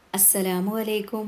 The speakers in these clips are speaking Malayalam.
അസ്സലാമു അലൈക്കും.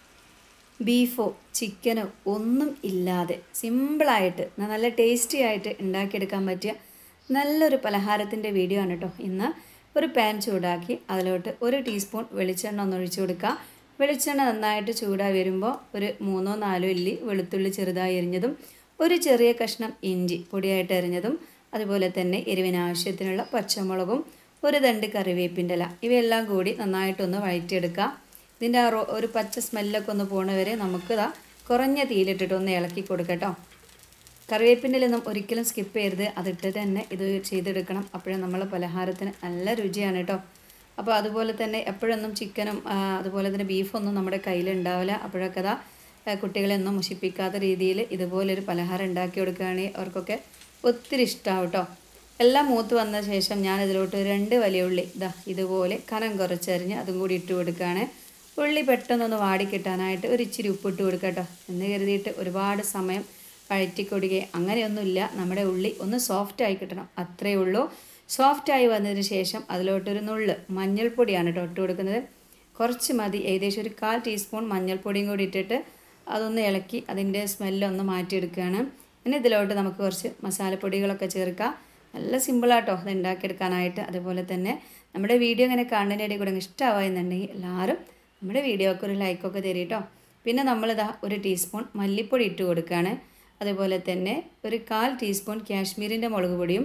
ബീഫോ ചിക്കനോ ഒന്നും ഇല്ലാതെ സിമ്പിളായിട്ട് നല്ല ടേസ്റ്റി ആയിട്ട് ഉണ്ടാക്കിയെടുക്കാൻ പറ്റിയ നല്ലൊരു പലഹാരത്തിൻ്റെ വീഡിയോ ആണ് കേട്ടോ. ഇന്ന് ഒരു പാൻ ചൂടാക്കി അതിലോട്ട് 1 ടീസ്പൂൺ വെളിച്ചെണ്ണ ഒന്ന് ഒഴിച്ചു കൊടുക്കുക. വെളിച്ചെണ്ണ നന്നായിട്ട് ചൂടായി വരുമ്പോൾ ഒരു 3-4 ഇല്ലി വെളുത്തുള്ളി ചെറുതായി എരിഞ്ഞതും, ഒരു ചെറിയ കഷ്ണം ഇഞ്ചി പൊടിയായിട്ട് എരിഞ്ഞതും, അതുപോലെ തന്നെ എരിവിന് ആവശ്യത്തിനുള്ള പച്ചമുളകും, ഒരു തണ്ട് കറിവേപ്പിൻ്റെ ഇല, ഇവയെല്ലാം കൂടി നന്നായിട്ടൊന്ന് വഴറ്റിയെടുക്കുക. ഇതിൻ്റെ ഒരു പച്ച സ്മെല്ലൊക്കെ ഒന്ന് പോണ വരെ നമുക്ക് കുറഞ്ഞ തീയിലിട്ടിട്ട് ഒന്ന് ഇളക്കി കൊടുക്കട്ടോ. കറിവേപ്പിൻ്റെ ഇലയൊന്നും ഒരിക്കലും സ്കിപ്പ് ചെയ്യരുത്, അതിട്ട് തന്നെ ഇത് ചെയ്തെടുക്കണം. അപ്പോഴും നമ്മളെ പലഹാരത്തിന് നല്ല രുചിയാണ് കേട്ടോ. അപ്പോൾ അതുപോലെ തന്നെ എപ്പോഴൊന്നും ചിക്കനും അതുപോലെ തന്നെ ബീഫൊന്നും നമ്മുടെ കയ്യിലുണ്ടാവില്ല. അപ്പോഴൊക്കെ കുട്ടികളെ ഒന്നും മുഷിപ്പിക്കാത്ത രീതിയിൽ ഇതുപോലൊരു പലഹാരം ഉണ്ടാക്കി കൊടുക്കുകയാണെങ്കിൽ അവർക്കൊക്കെ ഒത്തിരി ഇഷ്ടമാവും കേട്ടോ. എല്ലാം മൂത്ത് വന്ന ശേഷം ഞാനിതിലോട്ട് 2 വലിയ ഉള്ളി ഇതുപോലെ കനം കുറച്ചരിഞ്ഞ് അതും കൂടി ഇട്ട് കൊടുക്കുകയാണ്. ഉള്ളി പെട്ടെന്നൊന്ന് വാടിക്കിട്ടാനായിട്ട് ഒരു ഇച്ചിരി ഉപ്പിട്ട് കൊടുക്കുക കേട്ടോ. എന്ന് കരുതിയിട്ട് ഒരുപാട് സമയം വഴറ്റിക്കൊടുക്കുക അങ്ങനെയൊന്നുമില്ല. നമ്മുടെ ഉള്ളി ഒന്ന് സോഫ്റ്റായി കിട്ടണം, അത്രയേ ഉള്ളൂ. സോഫ്റ്റായി വന്നതിന് ശേഷം അതിലോട്ടൊരു നുള്ള് മഞ്ഞൾപ്പൊടിയാണ് കേട്ടോ ഇട്ട് കൊടുക്കുന്നത്. കുറച്ച് മതി, ഏകദേശം ഒരു 1/4 ടീസ്പൂൺ മഞ്ഞൾപ്പൊടിയും കൂടി ഇട്ടിട്ട് അതൊന്ന് ഇളക്കി അതിൻ്റെ സ്മെല്ലൊന്ന് മാറ്റിയെടുക്കുകയാണ്. പിന്നെ ഇതിലോട്ട് നമുക്ക് കുറച്ച് മസാലപ്പൊടികളൊക്കെ ചേർക്കാം. നല്ല സിമ്പിളാട്ടോ അത് ഉണ്ടാക്കിയെടുക്കാനായിട്ട്. അതുപോലെ തന്നെ നമ്മുടെ വീഡിയോ ഇങ്ങനെ കാണുന്നതിൻ്റെ കൂടെ ഇഷ്ടമാവുന്നുണ്ടെങ്കിൽ എല്ലാവരും നമ്മുടെ വീഡിയോക്ക് ഒരു ലൈക്കൊക്കെ തരും കേട്ടോ. പിന്നെ നമ്മളിതാ 1 ടീസ്പൂൺ മല്ലിപ്പൊടി ഇട്ട് കൊടുക്കുകയാണ്. അതുപോലെ തന്നെ ഒരു 1/4 ടീസ്പൂൺ കാശ്മീരിൻ്റെ മുളക് പൊടിയും,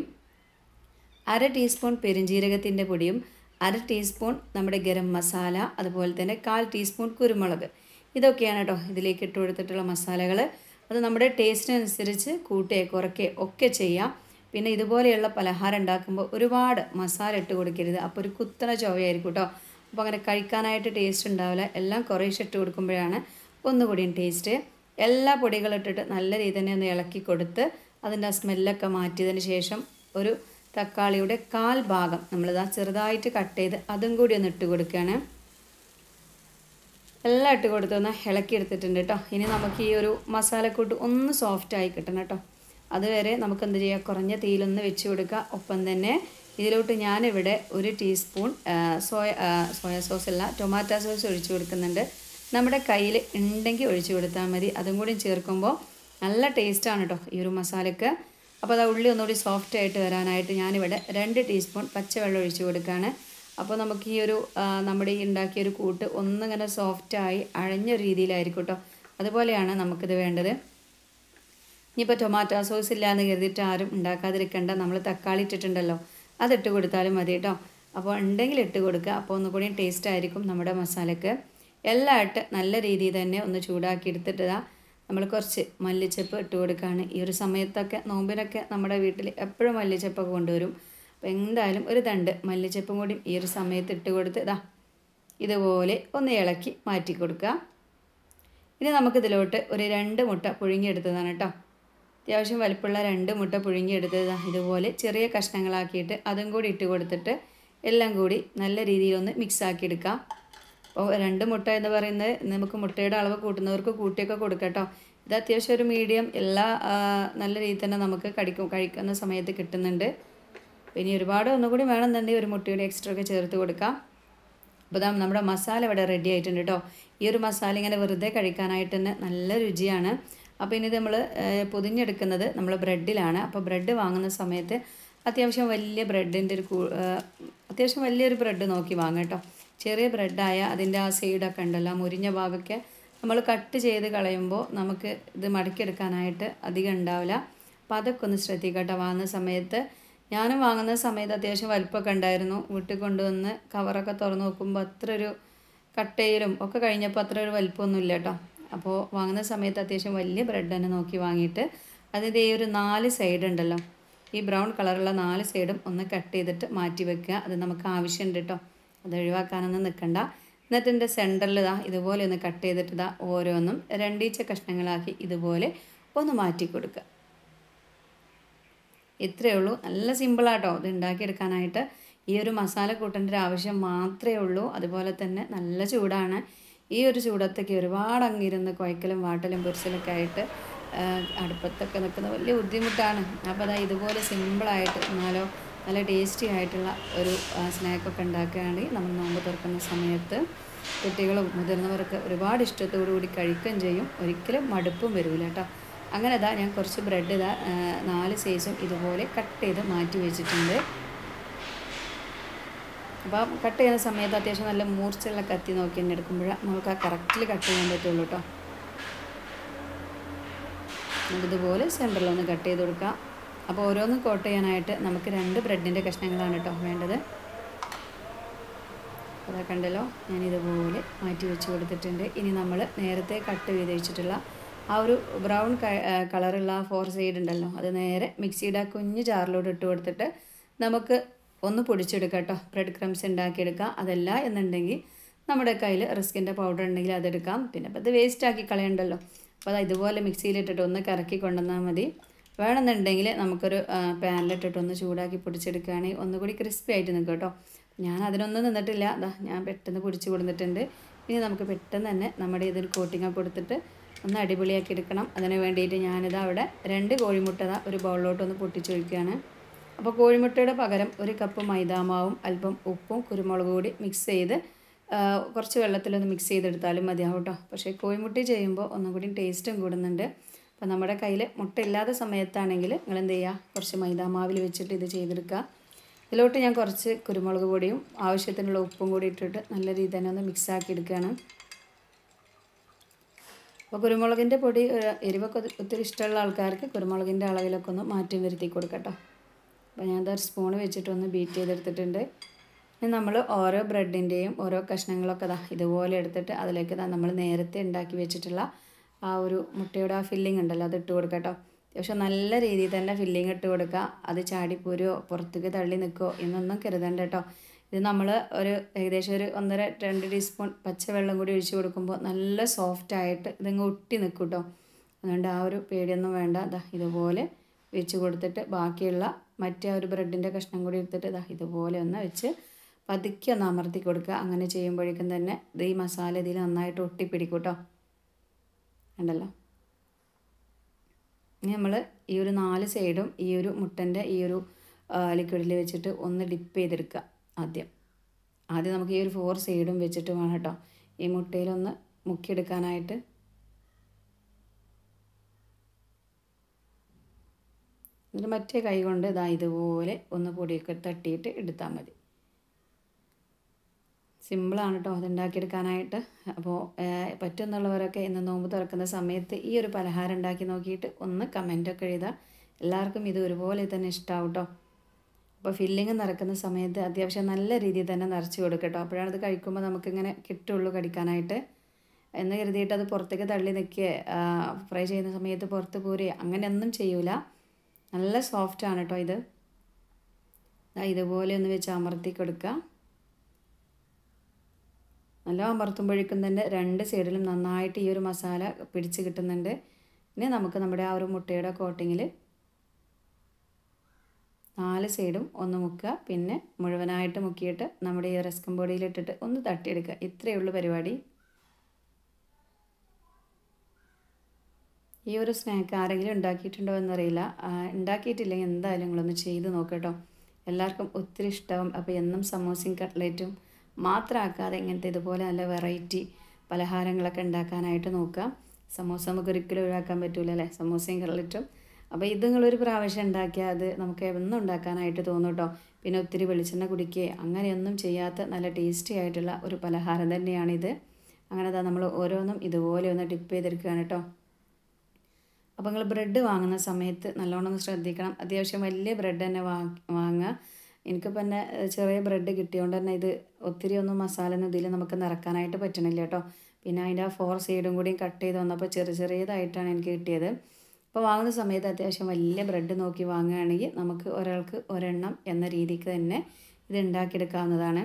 1/2 ടീസ്പൂൺ പെരുംജീരകത്തിൻ്റെ പൊടിയും, 1/2 ടീസ്പൂൺ നമ്മുടെ ഗരം മസാല, അതുപോലെ തന്നെ 1/4 ടീസ്പൂൺ കുരുമുളക്, ഇതൊക്കെയാണ് കേട്ടോ ഇതിലേക്ക് ഇട്ട് കൊടുത്തിട്ടുള്ള മസാലകൾ. അത് നമ്മുടെ ടേസ്റ്റിനനുസരിച്ച് കൂട്ടുകയോ കുറയ്ക്കുകയോ ഒക്കെ ചെയ്യാം. പിന്നെ ഇതുപോലെയുള്ള പലഹാരം ഉണ്ടാക്കുമ്പോൾ ഒരുപാട് മസാല ഇട്ട് കൊടുക്കരുത്, അപ്പോൾ ഒരു കുത്തണ ചൊവയായിരിക്കും കേട്ടോ. അപ്പോൾ അങ്ങനെ കഴിക്കാനായിട്ട് ടേസ്റ്റ് ഉണ്ടാവില്ല. എല്ലാം കുറേശ്ശെ ഇട്ട് കൊടുക്കുമ്പോഴാണ് ഒന്നുകൂടിയും ടേസ്റ്റ്. എല്ലാ പൊടികളും ഇട്ടിട്ട് നല്ല രീതിയിൽ തന്നെ ഒന്ന് ഇളക്കി കൊടുത്ത് അതിൻ്റെ ആ സ്മെല്ലൊക്കെ മാറ്റിയതിന് ശേഷം ഒരു തക്കാളിയുടെ 1/4 ഭാഗം നമ്മളിതാ ചെറുതായിട്ട് കട്ട് ചെയ്ത് അതും കൂടി ഒന്ന് ഇട്ട് കൊടുക്കുകയാണ്. എല്ലാം ഇട്ട് കൊടുത്തൊന്ന് ഇളക്കി എടുത്തിട്ടുണ്ട് കേട്ടോ. ഇനി നമുക്ക് ഈ ഒരു മസാലക്കൂട്ട് ഒന്ന് സോഫ്റ്റായി കിട്ടണം കേട്ടോ. അതുവരെ നമുക്ക് എന്ത് ചെയ്യുക, കുറഞ്ഞ തീയിലൊന്ന് വെച്ച് കൊടുക്കുക. ഒപ്പം തന്നെ ഇതിലോട്ട് ഞാനിവിടെ 1 ടീസ്പൂൺ സോയ സോസ് അല്ല ടൊമാറ്റോ സോസ് ഒഴിച്ചു കൊടുക്കുന്നുണ്ട്. നമ്മുടെ കയ്യിൽ ഉണ്ടെങ്കിൽ ഒഴിച്ചു കൊടുത്താൽ മതി. അതും കൂടി ചേർക്കുമ്പോൾ നല്ല ടേസ്റ്റാണ് കേട്ടോ ഈ ഒരു മസാലയ്ക്ക്. അപ്പോൾ അത് ഉള്ളി ഒന്നുകൂടി സോഫ്റ്റ് ആയിട്ട് വരാനായിട്ട് ഞാനിവിടെ 2 ടീസ്പൂൺ പച്ചവെള്ളം ഒഴിച്ചു കൊടുക്കുകയാണ്. അപ്പോൾ നമുക്ക് ഈ ഒരു നമ്മുടെ ഈ ഉണ്ടാക്കിയൊരു കൂട്ട് ഒന്നിങ്ങനെ സോഫ്റ്റായി അഴഞ്ഞ രീതിയിലായിരിക്കും കേട്ടോ. അതുപോലെയാണ് നമുക്കിത് വേണ്ടത്. ഇനിയിപ്പോൾ ടൊമാറ്റോ സോസ് ഇല്ലയെന്ന് കരുതിയിട്ട് ആരും ഉണ്ടാക്കാതിരിക്കേണ്ട. നമ്മൾ തക്കാളി ഇട്ടിട്ടുണ്ടല്ലോ, അതിട്ട് കൊടുത്താലും മതി കേട്ടോ. അപ്പോൾ ഉണ്ടെങ്കിൽ ഇട്ട് കൊടുക്കുക, അപ്പോൾ ഒന്നുകൂടി ടേസ്റ്റ് ആയിരിക്കും നമ്മുടെ മസാലയ്ക്ക്. എല്ലാം ഇട്ട് നല്ല രീതിയിൽ തന്നെ ഒന്ന് ചൂടാക്കി എടുത്തിട്ട് നമ്മൾ കുറച്ച് മല്ലിച്ചപ്പ് ഇട്ട് കൊടുക്കുകയാണ്. ഈ ഒരു സമയത്തൊക്കെ നോമ്പിനൊക്കെ നമ്മുടെ വീട്ടിൽ എപ്പോഴും മല്ലിച്ചപ്പൊക്കെ കൊണ്ടുവരും. അപ്പോൾ എന്തായാലും ഒരു തണ്ട് മല്ലിച്ചപ്പും കൂടി ഈ ഒരു സമയത്ത് ഇട്ട് കൊടുത്ത് ഇതുപോലെ ഒന്ന് ഇളക്കി മാറ്റി കൊടുക്കുക. ഇനി നമുക്കിതിലോട്ട് ഒരു 2 മുട്ട പുഴുങ്ങിയെടുത്തതാണ് കേട്ടോ. അത്യാവശ്യം വലിപ്പമുള്ള 2 മുട്ട പുഴുങ്ങിയെടുത്തത് ഇതുപോലെ ചെറിയ കഷ്ണങ്ങളാക്കിയിട്ട് അതും കൂടി ഇട്ട് കൊടുത്തിട്ട് എല്ലാം കൂടി നല്ല രീതിയിലൊന്ന് മിക്സാക്കി എടുക്കാം. അപ്പോൾ 2 മുട്ട എന്ന് പറയുന്നത് നമുക്ക് മുട്ടയുടെ അളവ് കൂട്ടുന്നവർക്ക് കൂട്ടിയൊക്കെ കൊടുക്കാം കേട്ടോ. ഇത് അത്യാവശ്യം ഒരു മീഡിയം എല്ലാ നല്ല രീതിയിൽ തന്നെ നമുക്ക് കഴിക്കുന്ന സമയത്ത് കിട്ടുന്നുണ്ട്. പിന്നെ ഒരുപാട് ഒന്നുകൂടി വേണമെന്നുണ്ടെങ്കിൽ ഒരു മുട്ടയുടെ എക്സ്ട്രാ ഒക്കെ ചേർത്ത് കൊടുക്കാം. അപ്പോൾ നമ്മുടെ മസാല ഇവിടെ റെഡി ആയിട്ടുണ്ട് കേട്ടോ. ഈ ഒരു മസാല ഇങ്ങനെ വെറുതെ കഴിക്കാനായിട്ട് തന്നെ നല്ല രുചിയാണ്. അപ്പോൾ ഇനി നമ്മൾ പൊതിഞ്ഞെടുക്കുന്നത് നമ്മൾ ബ്രെഡിലാണ്. അപ്പോൾ ബ്രെഡ് വാങ്ങുന്ന സമയത്ത് അത്യാവശ്യം വലിയ ബ്രെഡിൻ്റെ അത്യാവശ്യം വലിയൊരു ബ്രെഡ് നോക്കി വാങ്ങാം കേട്ടോ. ചെറിയ ബ്രെഡായ അതിൻ്റെ ആ സൈഡൊക്കെ ഉണ്ടല്ലോ, മുരിഞ്ഞ ഭാഗമൊക്കെ നമ്മൾ കട്ട് ചെയ്ത് കളയുമ്പോൾ നമുക്ക് ഇത് മടക്കിയെടുക്കാനായിട്ട് അധികം ഉണ്ടാവില്ല. അപ്പോൾ അതൊക്കെ ഒന്ന് ശ്രദ്ധിക്കട്ടോ വാങ്ങുന്ന സമയത്ത്. ഞാനും വാങ്ങുന്ന സമയത്ത് അത്യാവശ്യം വലിപ്പമൊക്കെ ഉണ്ടായിരുന്നു. വീട്ടിൽ കൊണ്ടുവന്ന് കവറൊക്കെ തുറന്ന് നോക്കുമ്പോൾ അത്ര ഒരു കട്ടയിലും ഒക്കെ കഴിഞ്ഞപ്പോൾ അത്ര ഒരു വലിപ്പമൊന്നുമില്ല കേട്ടോ. അപ്പോൾ വാങ്ങുന്ന സമയത്ത് അത്യാവശ്യം വലിയ ബ്രെഡ് തന്നെ നോക്കി വാങ്ങിയിട്ട് അതിൻ്റെ ഈ ഒരു 4 സൈഡ് ഉണ്ടല്ലോ, ഈ ബ്രൗൺ കളറുള്ള 4 സൈഡും ഒന്ന് കട്ട് ചെയ്തിട്ട് മാറ്റി വെക്കുക. അത് നമുക്ക് ആവശ്യമുണ്ട് കേട്ടോ, അത് ഒഴിവാക്കാനൊന്നും നിൽക്കണ്ട. എന്നിട്ട് എൻ്റെ സെൻറ്ററിൽ ഇതുപോലെ ഒന്ന് കട്ട് ചെയ്തിട്ട് ഓരോന്നും 2 ഈച്ച കഷ്ണങ്ങളാക്കി ഇതുപോലെ ഒന്ന് മാറ്റി കൊടുക്കുക. ഇത്രയേ ഉള്ളൂ. നല്ല സിമ്പിളാട്ടോ ഇത് ഉണ്ടാക്കിയെടുക്കാനായിട്ട്. ഈ ഒരു മസാല കൂട്ടേണ്ട ഒരു ആവശ്യം മാത്രമേ ഉള്ളൂ. അതുപോലെ തന്നെ നല്ല ചൂടാണ്. ഈ ഒരു ചൂടത്തൊക്കെ ഒരുപാട് അങ്ങിരുന്ന് കുഴക്കലും വാട്ടലും പൊരിച്ചലൊക്കെ ആയിട്ട് അടുപ്പത്തൊക്കെ നിൽക്കുന്നത് വലിയ ബുദ്ധിമുട്ടാണ്. അപ്പോൾ ഇതുപോലെ സിമ്പിളായിട്ട് എന്നാലോ നല്ല ടേസ്റ്റി ആയിട്ടുള്ള ഒരു സ്നാക്കൊക്കെ ഉണ്ടാക്കുകയാണെങ്കിൽ നമ്മൾ നോമ്പ് തുറക്കുന്ന സമയത്ത് കുട്ടികളും മുതിർന്നവരൊക്കെ ഒരുപാട് ഇഷ്ടത്തോടു കൂടി കഴിക്കുകയും ചെയ്യും. ഒരിക്കലും മടുപ്പും വരില്ല കേട്ടോ. അങ്ങനെ ഇതാ ഞാൻ കുറച്ച് ബ്രെഡ് ഇതാ 4 സൈസും ഇതുപോലെ കട്ട് ചെയ്ത് മാറ്റി വെച്ചിട്ടുണ്ട്. അപ്പം കട്ട് ചെയ്യുന്ന സമയത്ത് അത്യാവശ്യം നല്ല മൂർച്ചയുള്ള കത്തി നോക്കി തന്നെ എടുക്കുമ്പോഴാണ് നമുക്ക് ആ കറക്റ്റിൽ കട്ട് ചെയ്യാൻ പറ്റുള്ളൂ കേട്ടോ. നമുക്കിതുപോലെ സെൻറ്ററിലൊന്ന് കട്ട് ചെയ്ത് കൊടുക്കാം. അപ്പോൾ ഓരോന്നും കോട്ട് ചെയ്യാനായിട്ട് നമുക്ക് 2 ബ്രെഡിൻ്റെ കഷ്ണങ്ങളാണ് കേട്ടോ വേണ്ടത്. അതാ കണ്ടല്ലോ, ഞാനിതുപോലെ മാറ്റി വെച്ച് കൊടുത്തിട്ടുണ്ട്. ഇനി നമ്മൾ നേരത്തെ കട്ട് ചെയ്ത് വെച്ചിട്ടുള്ള ആ ഒരു ബ്രൗൺ കളറുള്ള 4 സൈഡ് ഉണ്ടല്ലോ, അത് നേരെ മിക്സിയുടെ ആ കുഞ്ഞ് ജാറിലോട്ട് ഇട്ട് കൊടുത്തിട്ട് നമുക്ക് ഒന്ന് പൊടിച്ചെടുക്കാം കേട്ടോ. ബ്രെഡ് ക്രംസ് ഉണ്ടാക്കിയെടുക്കാം. അതല്ല എന്നുണ്ടെങ്കിൽ നമ്മുടെ കയ്യിൽ റിസ്കിൻ്റെ പൗഡർ ഉണ്ടെങ്കിൽ അതെടുക്കാം. പിന്നെ അപ്പോൾ ഇത് വേസ്റ്റാക്കി കളയണ്ടല്ലോ. അപ്പോൾ അത് ഇതുപോലെ മിക്സിയിലിട്ടിട്ട് ഒന്ന് കറക്കി കൊണ്ടുവന്നാൽ മതി. വേണമെന്നുണ്ടെങ്കിൽ നമുക്കൊരു പാനിലിട്ടിട്ട് ഒന്ന് ചൂടാക്കി പൊടിച്ചെടുക്കുകയാണെങ്കിൽ ഒന്നുകൂടി ക്രിസ്പി ആയിട്ട് നിൽക്കും കേട്ടോ. ഞാൻ അതിനൊന്നും നിന്നിട്ടില്ല. അതാ ഞാൻ പെട്ടെന്ന് പൊടിച്ച് കൊടുത്തിട്ടുണ്ട്. ഇനി നമുക്ക് പെട്ടെന്ന് തന്നെ നമ്മുടെ ഇതിൽ കോട്ടിങ് കൊടുത്തിട്ട് ഒന്ന് അടിപൊളിയാക്കി എടുക്കണം. അതിന് വേണ്ടിയിട്ട് ഞാനിതാ അവിടെ 2 കോഴിമുട്ട ഒരു ബൗളിലോട്ടൊന്ന് പൊട്ടിച്ചൊഴിക്കുകയാണ്. അപ്പോൾ കോഴിമുട്ടയുടെ പകരം 1 കപ്പ് മൈദാമാവും അല്പം ഉപ്പും കുരുമുളക് കൂടി മിക്സ് ചെയ്ത് കുറച്ച് വെള്ളത്തിലൊന്ന് മിക്സ് ചെയ്തെടുത്താലും മതിയാവും കേട്ടോ. പക്ഷേ കോഴിമുട്ട ചെയ്യുമ്പോൾ ഒന്നും കൂടി ടേസ്റ്റും കൂടുന്നുണ്ട്. അപ്പോൾ നമ്മുടെ കയ്യിൽ മുട്ട ഇല്ലാത്ത സമയത്താണെങ്കിൽ നിങ്ങൾ എന്ത് ചെയ്യുക, കുറച്ച് മൈദാമാവിൽ വെച്ചിട്ട് ഇത് ചെയ്തെടുക്കുക. ഇതിലോട്ട് ഞാൻ കുറച്ച് കുരുമുളക് പൊടിയും ആവശ്യത്തിനുള്ള ഉപ്പും കൂടി ഇട്ടിട്ട് നല്ല രീതിയിൽ തന്നെ ഒന്ന് മിക്സാക്കി എടുക്കുകയാണ്. അപ്പോൾ കുരുമുളകിൻ്റെ പൊടി എരിവൊക്കെ ഒത്തിരി ഇഷ്ടമുള്ള ആൾക്കാർക്ക് കുരുമുളകിൻ്റെ അളവിലൊക്കെ ഒന്ന് മാറ്റം വരുത്തി കൊടുക്കട്ടോ. അപ്പോൾ ഞാൻ ഒരു സ്പൂണ് വെച്ചിട്ടൊന്ന് ബീറ്റ് ചെയ്തെടുത്തിട്ടുണ്ട്. ഇനി നമ്മൾ ഓരോ ബ്രെഡിൻ്റെയും ഓരോ കഷ്ണങ്ങളൊക്കെ ഇതുപോലെ എടുത്തിട്ട് അതിലേക്ക് നമ്മൾ നേരത്തെ ഉണ്ടാക്കി വെച്ചിട്ടുള്ള ആ ഒരു മുട്ടയുടെ ആ ഫില്ലിംഗ് ഉണ്ടല്ലോ, അത് ഇട്ട് കൊടുക്കാം കേട്ടോ. അത്യാവശ്യം നല്ല രീതിയിൽ തന്നെ ഫില്ലിംഗ് ഇട്ട് കൊടുക്കുക. അത് ചാടിപ്പോരോ പുറത്തേക്ക് തള്ളി നിൽക്കുമോ എന്നൊന്നും കരുതണ്ട കേട്ടോ. ഇത് നമ്മൾ ഒരു ഏകദേശം ഒരു 1.5-2 ടീസ്പൂൺ പച്ചവെള്ളം കൂടി ഒഴിച്ച് കൊടുക്കുമ്പോൾ നല്ല സോഫ്റ്റായിട്ട് ഇതിങ്ങ് ഒട്ടി നിൽക്കും കേട്ടോ. അതുകൊണ്ട് ആ ഒരു പേടിയൊന്നും വേണ്ട. ഇതുപോലെ വെച്ച് കൊടുത്തിട്ട് ബാക്കിയുള്ള മറ്റേ ഒരു ബ്രെഡിൻ്റെ കഷ്ണം കൂടി എടുത്തിട്ട് ഇതുപോലെ ഒന്ന് വെച്ച് പതുക്കെ ഒന്ന് അമർത്തി കൊടുക്കുക. അങ്ങനെ ചെയ്യുമ്പോഴേക്കും തന്നെ ഈ മസാല ഇതിൽ നന്നായിട്ട് ഒട്ടിപ്പിടിക്കും കേട്ടോ. ഉണ്ടല്ലോ, ഇനി നമ്മൾ ഈ ഒരു 4 സൈഡും ഈ ഒരു മുട്ടൻ്റെ ഈ ഒരു ലിക്വിഡിൽ വെച്ചിട്ട് ഒന്ന് ഡിപ്പ് ചെയ്തെടുക്കുക. ആദ്യം നമുക്ക് ഈ ഒരു 4 സൈഡും വെച്ചിട്ട് വേണം കേട്ടോ ഈ മുട്ടയിലൊന്ന് മുക്കിയെടുക്കാനായിട്ട്. എന്നിട്ട് മറ്റേ കൈ കൊണ്ട് ഇതുപോലെ ഒന്ന് പൊടിയൊക്കെ തട്ടിയിട്ട് എടുത്താൽ മതി. സിമ്പിളാണ് കേട്ടോ അതുണ്ടാക്കിയെടുക്കാനായിട്ട്. അപ്പോൾ പറ്റുമെന്നുള്ളവരൊക്കെ ഇന്ന് നോമ്പ് തുറക്കുന്ന സമയത്ത് ഈ ഒരു പലഹാരം ഉണ്ടാക്കി നോക്കിയിട്ട് ഒന്ന് കമൻറ്റൊക്കെ എഴുതുക. എല്ലാവർക്കും ഇത് ഒരുപോലെ തന്നെ ഇഷ്ടമാവും കേട്ടോ. അപ്പോൾ ഫില്ലിങ് നിറക്കുന്ന സമയത്ത് അത്യാവശ്യം നല്ല രീതിയിൽ തന്നെ നിറച്ച് കൊടുക്കട്ടോ. അപ്പോഴാണ് അത് കഴിക്കുമ്പോൾ നമുക്കിങ്ങനെ കിട്ടുള്ളൂ കടിക്കാനായിട്ട്. എന്ന് കരുതിയിട്ട് അത് പുറത്തേക്ക് തള്ളി നിൽക്കുക, ഫ്രൈ ചെയ്യുന്ന സമയത്ത് പുറത്ത് പോരുക അങ്ങനെയൊന്നും ചെയ്യൂല. നല്ല സോഫ്റ്റാണ് കേട്ടോ ഇത്. ഇതുപോലെ ഒന്ന് വെച്ച് അമർത്തി കൊടുക്കുക. നല്ല അമർത്തുമ്പോഴേക്കും തന്നെ 2 സൈഡിലും നന്നായിട്ട് ഈ ഒരു മസാല പിടിച്ച് കിട്ടുന്നുണ്ട്. ഇനി നമുക്ക് നമ്മുടെ ആ ഒരു മുട്ടയുടെ കോട്ടിങ്ങിൽ 4 സൈഡും ഒന്ന് മുക്കുക. പിന്നെ മുഴുവനായിട്ട് മുക്കിയിട്ട് നമ്മുടെ ഈ റസ്ക് പൊടിയിലിട്ടിട്ട് ഒന്ന് തട്ടിയെടുക്കുക. ഇത്രയേ ഉള്ളൂ പരിപാടി. ഈ ഒരു സ്നാക്ക് ആരെങ്കിലും ഉണ്ടാക്കിയിട്ടുണ്ടോ എന്നറിയില്ല. ഉണ്ടാക്കിയിട്ടില്ലെങ്കിൽ എന്തായാലും നിങ്ങളൊന്ന് ചെയ്ത് നോക്കട്ടോ. എല്ലാവർക്കും ഒത്തിരി ഇഷ്ടമാവും. അപ്പോൾ എന്നും സമോസയും കട്ട്ലേറ്റും മാത്രമാക്കാതെ ഇങ്ങനത്തെ ഇതുപോലെ നല്ല വെറൈറ്റി പലഹാരങ്ങളൊക്കെ ഉണ്ടാക്കാനായിട്ട് നോക്കുക. സമോസ നമുക്ക് ഒരിക്കലും ഒഴിവാക്കാൻ പറ്റില്ല അല്ലേ, സമോസയും കട്ട്ലറ്റും. അപ്പോൾ ഇത് നിങ്ങളൊരു പ്രാവശ്യം ഉണ്ടാക്കിയാൽ അത് നമുക്ക് എന്നും ഉണ്ടാക്കാനായിട്ട് തോന്നും കേട്ടോ. പിന്നെ ഒത്തിരി വെളിച്ചെണ്ണ കുടിക്കുകയോ അങ്ങനെയൊന്നും ചെയ്യാത്ത നല്ല ടേസ്റ്റി ആയിട്ടുള്ള ഒരു പലഹാരം തന്നെയാണിത്. അങ്ങനെ നമ്മൾ ഓരോന്നും ഇതുപോലെ ഒന്ന് ഡിപ്പ് ചെയ്തെടുക്കുകയാണ് കേട്ടോ. അപ്പോൾ നിങ്ങൾ ബ്രെഡ് വാങ്ങുന്ന സമയത്ത് നല്ലോണം ഒന്ന് ശ്രദ്ധിക്കണം. അത്യാവശ്യം വലിയ ബ്രെഡ് തന്നെ വാങ്ങുക. എനിക്കിപ്പോൾ തന്നെ ചെറിയ ബ്രെഡ് കിട്ടിയതുകൊണ്ട് തന്നെ ഇത് ഒത്തിരി ഒന്നും മസാല ഒന്നും ഇതിൽ നമുക്ക് നിറക്കാനായിട്ട് പറ്റണില്ല കേട്ടോ. പിന്നെ അതിൻ്റെ ആ 4 സൈഡും കൂടിയും കട്ട് ചെയ്ത് വന്നപ്പോൾ ചെറിയതായിട്ടാണ് എനിക്ക് കിട്ടിയത്. അപ്പോൾ വാങ്ങുന്ന സമയത്ത് അത്യാവശ്യം വലിയ ബ്രെഡ് നോക്കി വാങ്ങുകയാണെങ്കിൽ നമുക്ക് ഒരാൾക്ക് ഒരെണ്ണം എന്ന രീതിക്ക് തന്നെ ഇത് ഉണ്ടാക്കിയെടുക്കാവുന്നതാണ്.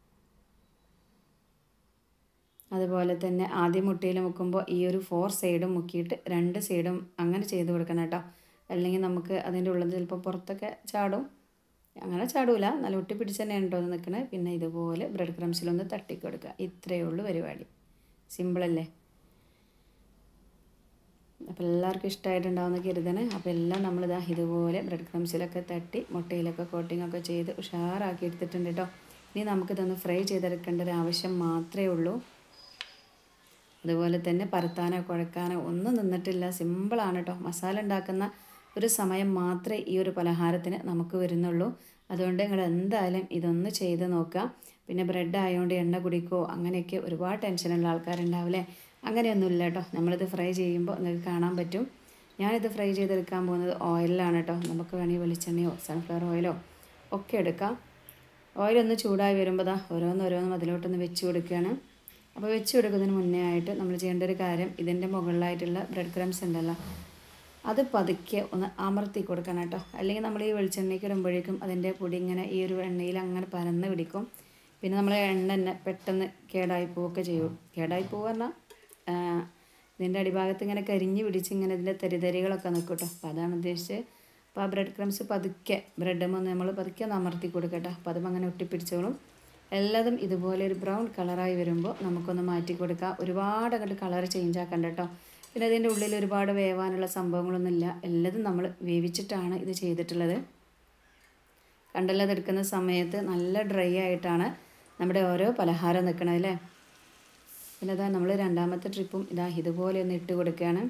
അതുപോലെ തന്നെ ആദ്യം മുട്ടയിൽ മുക്കുമ്പോൾ ഈ ഒരു 4 സൈഡും മുക്കിയിട്ട് 2 സൈഡും അങ്ങനെ ചെയ്ത് കൊടുക്കണം കേട്ടോ. അല്ലെങ്കിൽ നമുക്ക് അതിൻ്റെ ഉള്ളിൽ ചിലപ്പോൾ പുറത്തൊക്കെ ചാടും. അങ്ങനെ ചാടൂല, നല്ല ഒട്ടിപ്പിടിച്ച് തന്നെയാണ് കേട്ടോ നിൽക്കണത്. പിന്നെ ഇതുപോലെ ബ്രെഡ് ക്രംസിലൊന്ന് തട്ടിക്കൊടുക്കുക. ഇത്രയേ ഉള്ളൂ പരിപാടി. സിമ്പിളല്ലേ. അപ്പോൾ എല്ലാവർക്കും ഇഷ്ടമായിട്ടുണ്ടാവുമെന്ന് കരുതണേ. അപ്പോൾ എല്ലാം നമ്മളിതാ ഇതുപോലെ ബ്രെഡ് ക്രംസിലൊക്കെ തട്ടി മുട്ടയിലൊക്കെ കോട്ടിങ്ങൊക്കെ ചെയ്ത് ഉഷാറാക്കി എടുത്തിട്ടുണ്ട് കേട്ടോ. ഇനി നമുക്കിതൊന്ന് ഫ്രൈ ചെയ്തെടുക്കേണ്ട ഒരു ആവശ്യം മാത്രമേ ഉള്ളൂ. അതുപോലെ തന്നെ പരത്താനോ കുഴക്കാനോ ഒന്നും നിന്നിട്ടില്ല, സിമ്പിളാണ് കേട്ടോ. മസാല ഉണ്ടാക്കുന്ന ഒരു സമയം മാത്രമേ ഈ ഒരു പലഹാരത്തിന് നമുക്ക് വരുന്നുള്ളൂ. അതുകൊണ്ട് നിങ്ങൾ എന്തായാലും ഇതൊന്ന് ചെയ്ത് നോക്കുക. പിന്നെ ബ്രെഡ് ആയതുകൊണ്ട് എണ്ണ കുടിക്കുമോ അങ്ങനെയൊക്കെ ഒരുപാട് ടെൻഷനുള്ള ആൾക്കാരുണ്ടാവില്ലേ. അങ്ങനെയൊന്നുമില്ല കേട്ടോ. നമ്മളിത് ഫ്രൈ ചെയ്യുമ്പോൾ നിങ്ങൾക്ക് കാണാൻ പറ്റും. ഞാനിത് ഫ്രൈ ചെയ്തെടുക്കാൻ പോകുന്നത് ഓയിലാണ് കേട്ടോ. നമുക്ക് വേണമെങ്കിൽ വെളിച്ചെണ്ണയോ സൺഫ്ലവർ ഓയിലോ ഒക്കെ എടുക്കാം. ഓയിലൊന്ന് ചൂടായി വരുമ്പോൾ ഓരോന്നോരോന്നും അതിലോട്ടൊന്ന് വെച്ച് കൊടുക്കുകയാണ്. അപ്പോൾ വെച്ച് കൊടുക്കുന്നതിന് മുന്നേ ആയിട്ട് നമ്മൾ ചെയ്യേണ്ട ഒരു കാര്യം, ഇതിൻ്റെ മുകളിലായിട്ടുള്ള ബ്രെഡ് ക്രംസ് ഉണ്ടല്ലോ, അത് പതുക്കെ ഒന്ന് അമർത്തി കൊടുക്കണം കേട്ടോ. അല്ലെങ്കിൽ നമ്മൾ ഈ വെളിച്ചെണ്ണയ്ക്ക് ഇടുമ്പോഴേക്കും അതിൻ്റെ പൊടി ഇങ്ങനെ ഈ ഒരു എണ്ണയിൽ അങ്ങനെ പരന്ന് പിടിക്കും. പിന്നെ നമ്മൾ എണ്ണ തന്നെ പെട്ടെന്ന് കേടായി പോവുകയൊക്കെ ചെയ്യും. കേടായി പോകുക പറഞ്ഞാൽ ഇതിൻ്റെ അടിഭാഗത്ത് ഇങ്ങനെ കരിഞ്ഞ് പിടിച്ച് ഇങ്ങനെ ഇതിൻ്റെ തരിതരികളൊക്കെ നിൽക്കും കേട്ടോ. അപ്പോൾ അതാണ് ഉദ്ദേശിച്ചത്. അപ്പോൾ ആ ബ്രെഡ് ക്രംസ് പതുക്കെ ബ്രെഡുമ്പോൾ നമ്മൾ പതുക്കെ ഒന്ന് അമർത്തി കൊടുക്കട്ടോ. അപ്പോൾ അതും അങ്ങനെ ഒട്ടിപ്പിടിച്ചോളും. എല്ലാതും ഇതുപോലെ ഒരു ബ്രൗൺ കളറായി വരുമ്പോൾ നമുക്കൊന്ന് മാറ്റി കൊടുക്കാം. ഒരുപാട് അങ്ങോട്ട് കളർ ചേഞ്ച് ആക്കണ്ട കേട്ടോ. പിന്നെ അതിൻ്റെ ഉള്ളിൽ ഒരുപാട് വേവാനുള്ള സംഭവങ്ങളൊന്നുമില്ല. എല്ലാതും നമ്മൾ വേവിച്ചിട്ടാണ് ഇത് ചെയ്തിട്ടുള്ളത്. കണ്ടല്ലോ, അതെടുക്കുന്ന സമയത്ത് നല്ല ഡ്രൈ ആയിട്ടാണ് നമ്മുടെ ഓരോ പലഹാരം നിൽക്കണത് അല്ലേ. പിന്നെ അതാ നമ്മൾ രണ്ടാമത്തെ ട്രിപ്പും ഇതുപോലെ ഒന്ന് ഇട്ട് കൊടുക്കുകയാണ്.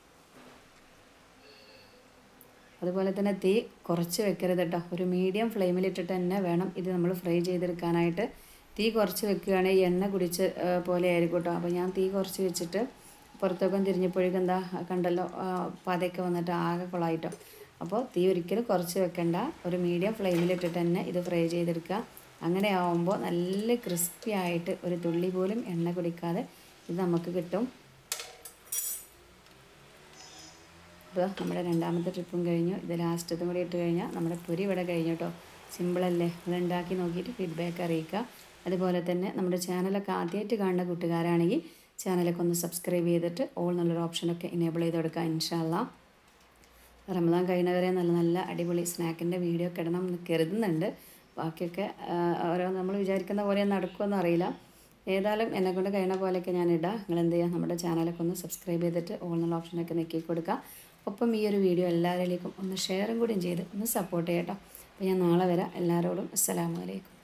അതുപോലെ തന്നെ തീ കുറച്ച് വെക്കരുത് കേട്ടോ. ഒരു മീഡിയം ഫ്ലെയിമിലിട്ടിട്ട് തന്നെ വേണം ഇത് നമ്മൾ ഫ്രൈ ചെയ്തെടുക്കാനായിട്ട്. തീ കുറച്ച് വെക്കുകയാണെങ്കിൽ എണ്ണ കുടിച്ച് പോലെ ആയിരിക്കും കേട്ടോ. അപ്പോൾ ഞാൻ തീ കുറച്ച് വെച്ചിട്ട് പുറത്തൊക്കെ തിരിഞ്ഞപ്പോഴേക്കും കണ്ടല്ലോ പതയൊക്കെ വന്നിട്ട് ആകെ കൊളായിട്ടോ. അപ്പോൾ തീ ഒരിക്കലും കുറച്ച് വെക്കണ്ട. ഒരു മീഡിയം ഫ്ലെയിമിലിട്ടിട്ട് തന്നെ ഇത് ഫ്രൈ ചെയ്തെടുക്കുക. അങ്ങനെ ആവുമ്പോൾ നല്ല ക്രിസ്പി ആയിട്ട് ഒരു തുള്ളി പോലും എണ്ണ കുടിക്കാതെ ഇത് നമുക്ക് കിട്ടും. അപ്പോൾ നമ്മുടെ രണ്ടാമത്തെ ട്രിപ്പും കഴിഞ്ഞു. ഇത് ലാസ്റ്റത്തും കൂടി ഇട്ട് കഴിഞ്ഞാൽ നമ്മുടെ പൊരി ഇവിടെ കഴിഞ്ഞു കേട്ടോ. സിമ്പിളല്ലേ? ഇത് ഉണ്ടാക്കി നോക്കിയിട്ട് ഫീഡ്ബാക്ക് അറിയിക്കുക. അതുപോലെ തന്നെ നമ്മുടെ ചാനലൊക്കെ ആദ്യമായിട്ട് കാണുന്ന കൂട്ടുകാരാണെങ്കിൽ ചാനലൊക്കെ ഒന്ന് സബ്സ്ക്രൈബ് ചെയ്തിട്ട് ഓൾ എന്നുള്ളൊരു ഓപ്ഷനൊക്കെ എനേബിൾ ചെയ്ത് കൊടുക്കുക. ഇൻഷാ അല്ലാ റമദാൻ കഴിയുന്നവരെ നല്ല നല്ല അടിപൊളി സ്നാക്കിൻ്റെ വീഡിയോ ഒക്കെ ഇടണം എന്ന് കരുതുന്നുണ്ട്. ബാക്കിയൊക്കെ ഓരോ നമ്മൾ വിചാരിക്കുന്ന പോലെ നടക്കുമെന്ന് അറിയില്ല. ഏതായാലും എന്നെക്കൊണ്ട് കഴിയുന്ന പോലെയൊക്കെ ഞാൻ ഇടാം. നിങ്ങൾ എന്ത് ചെയ്യുക, നമ്മുടെ ചാനലൊക്കെ ഒന്ന് സബ്സ്ക്രൈബ് ചെയ്തിട്ട് ഓൾ എന്നുള്ള ഓപ്ഷനൊക്കെ നെക്കി കൊടുക്കുക. ഒപ്പം ഈ ഒരു വീഡിയോ എല്ലാവരിലേക്കും ഒന്ന് ഷെയറും കൂടിയും ചെയ്ത് ഒന്ന് സപ്പോർട്ട് ചെയ്യട്ടോ. അപ്പോൾ ഞാൻ നാളെ വരാം. എല്ലാവരോടും അസ്സലാമു അലൈക്കും.